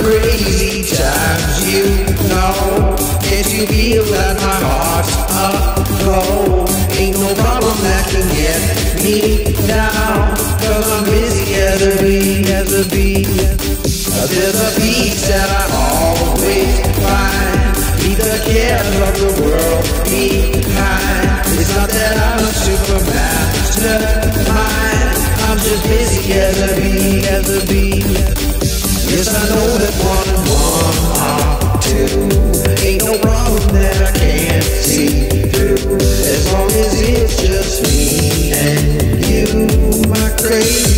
crazy times, you know. Can't you feel that my heart's aglow? Ain't no problem that can get me down, 'cause I'm busy as a bee, as a bee. There's a peace that I always find, leave the cares of the world behind. It's not that I'm a super mastermind, I'm just busy as a bee, as a bee. Yes, I know that 1 and 1 are 2. Ain't no problem that I can't see through, as long as it's just me and you, my crazy